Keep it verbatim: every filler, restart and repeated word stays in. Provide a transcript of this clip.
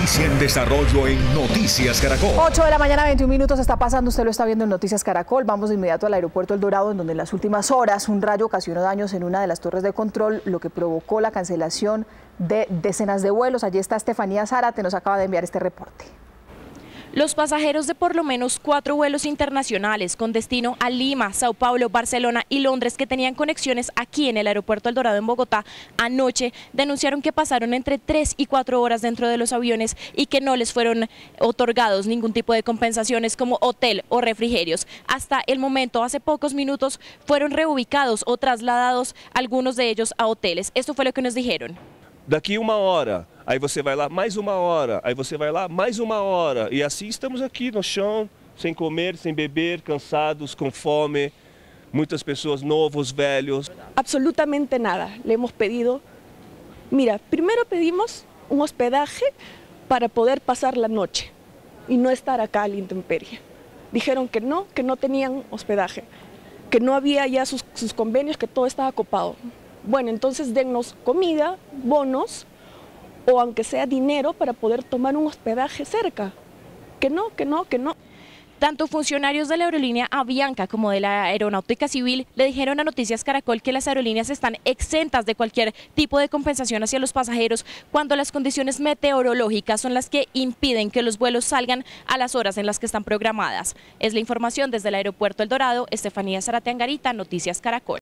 noticia en desarrollo en Noticias Caracol. ocho de la mañana, veintiún minutos está pasando, usted lo está viendo en Noticias Caracol. Vamos de inmediato al aeropuerto El Dorado, en donde en las últimas horas un rayo ocasionó daños en una de las torres de control, lo que provocó la cancelación de decenas de vuelos. Allí está Estefanía Zárate, nos acaba de enviar este reporte. Los pasajeros de por lo menos cuatro vuelos internacionales con destino a Lima, Sao Paulo, Barcelona y Londres que tenían conexiones aquí en el aeropuerto El Dorado en Bogotá anoche denunciaron que pasaron entre tres y cuatro horas dentro de los aviones y que no les fueron otorgados ningún tipo de compensaciones como hotel o refrigerios. Hasta el momento, hace pocos minutos, fueron reubicados o trasladados algunos de ellos a hoteles. Esto fue lo que nos dijeron. Daqui uma hora, aí você vai lá mais uma hora, aí você vai lá mais uma hora. E assim estamos aqui no chão, sem comer, sem beber, cansados, com fome. Muitas pessoas, novos, velhos. Absolutamente nada. Le hemos pedido, mira, primero pedimos un hospedaje para poder pasar la noche y no estar acá a la intemperie. Dijeron que no, que no tenían hospedaje, que no había ya sus, sus convenios, que todo estaba copado. Bueno, entonces dennos comida, bonos o aunque sea dinero para poder tomar un hospedaje cerca. Que no, que no, que no. Tanto funcionarios de la aerolínea Avianca como de la Aeronáutica Civil le dijeron a Noticias Caracol que las aerolíneas están exentas de cualquier tipo de compensación hacia los pasajeros cuando las condiciones meteorológicas son las que impiden que los vuelos salgan a las horas en las que están programadas. Es la información desde el aeropuerto El Dorado. Estefanía Zárate Angarita, Noticias Caracol.